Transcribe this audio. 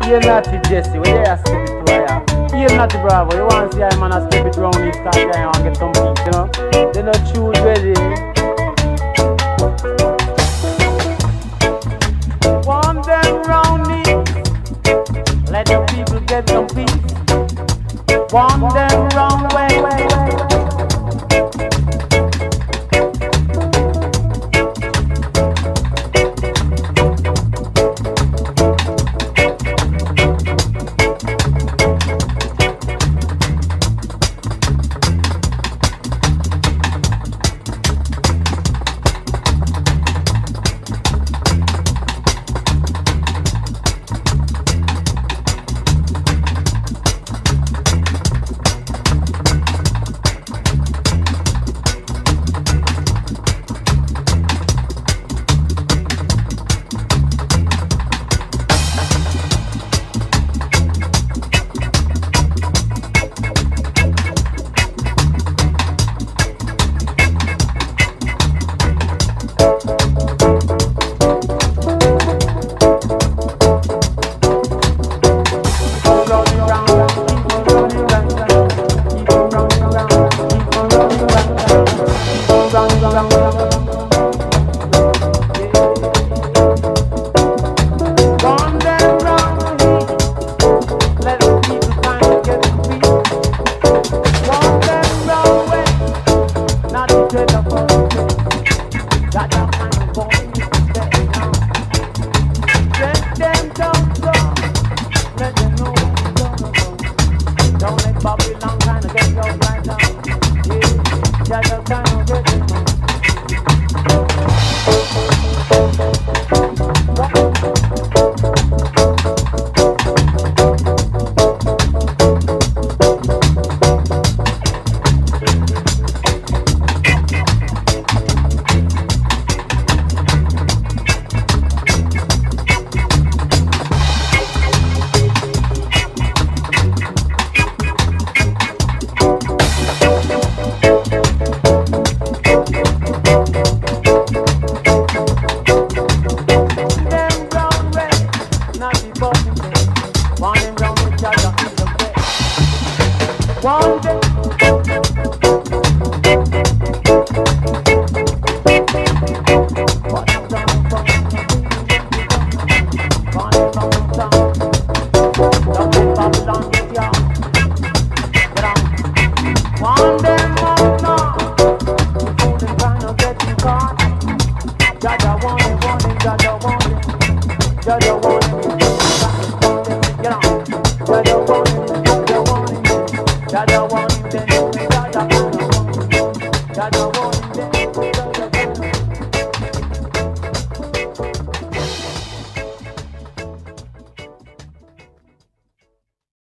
You're not Jesse, where you skip it to here. You're not Bravo, you want to see a man a skip it round this start there and get some peace, you know? They don't choose ready. Want them round it, let the people get some peace. Want them round way. Just want